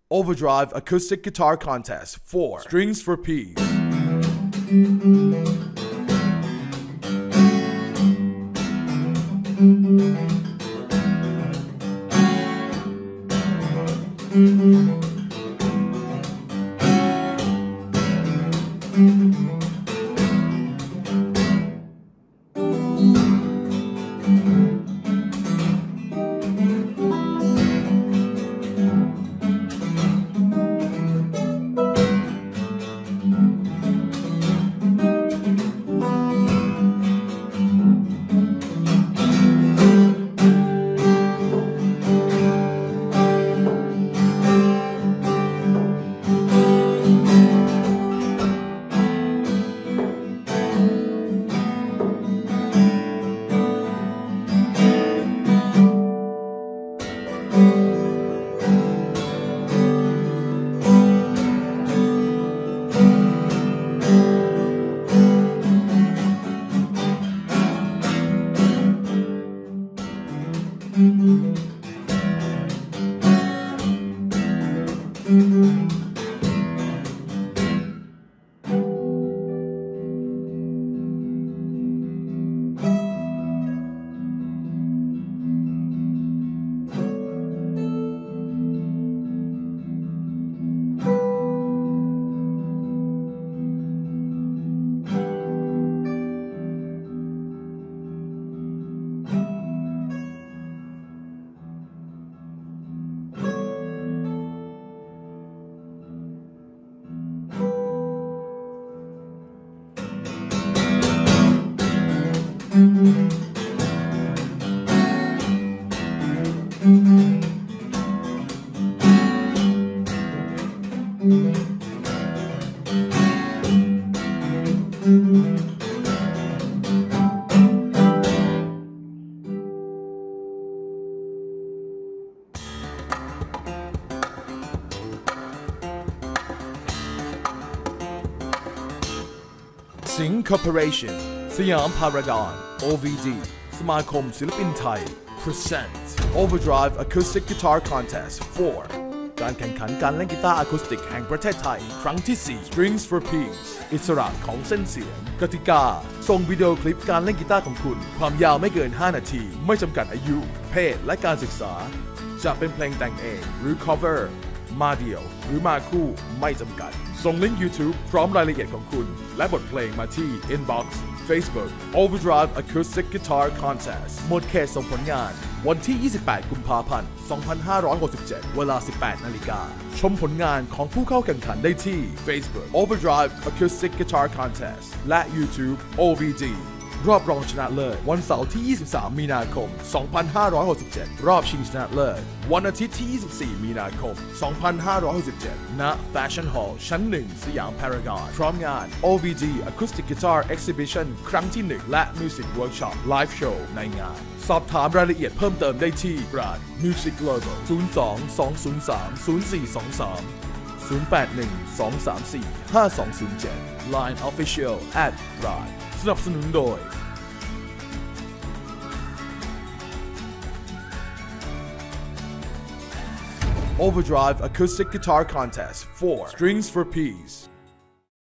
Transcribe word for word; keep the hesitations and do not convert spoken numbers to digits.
Overdrive Acoustic Guitar Contest four Strings for Peace Sing Corporation สยามพารากอน โอ วี ดี สมาคมศิลปินไทย Present Overdrive Acoustic Guitar Contest four การแข่งขันการเล่นกีตาร์อะคูสติกแห่งประเทศไทยครั้งที่สี่ Strings for Peace อิสระของเส้นเสียงกติกาส่งวิดีโอคลิปการเล่นกีตาร์ของคุณความยาวไม่เกินห้านาทีไม่จำกัดอายุเพศและการศึกษาจะเป็นเพลงแต่งเองหรือ cover มาเดี่ยวหรือมาคู่ไม่จำกัดส่งลิงก์ YouTube พร้อมรายละเอียดของคุณและบทเพลงมาที่ Inbox Facebook Overdrive Acoustic Guitar Contest หมดเขตส่งผลงานวันที่ยี่สิบแปดกุมภาพันธ์สองพันห้าร้อยหกสิบเจ็ดเวลา สิบแปดนาฬิกาชมผลงานของผู้เข้าแข่งขันได้ที่ Facebook Overdrive Acoustic Guitar Contest และ YouTube โอ วี ดี รอบรองชนะเลิศวันเสาร์ที่ยี่สิบสามมีนาคมสองพันห้าร้อยหกสิบเจ็ดรอบชิงชนะเลิศวันอาทิตย์ที่ยี่สิบสี่มีนาคมสองพันห้าร้อยหกสิบเจ็ดณ Fashion Hall ชั้นหนึ่งสยามพารากอนพร้อมงาน โอ วี ดี Acoustic Guitar Exhibition ครั้งที่หนึ่งและ Music Workshop Live Show ในงานสอบถามรายละเอียดเพิ่มเติมได้ที่ร้าน Music Logo ศูนย์ สอง สอง ศูนย์ สาม ศูนย์ สี่ สอง สาม ศูนย์ แปด หนึ่ง สอง สาม สี่ ห้า สอง ศูนย์ เจ็ด Line Official at ร้านสนับสนุนโดยOverdrive Acoustic Guitar Contest four Strings for Peace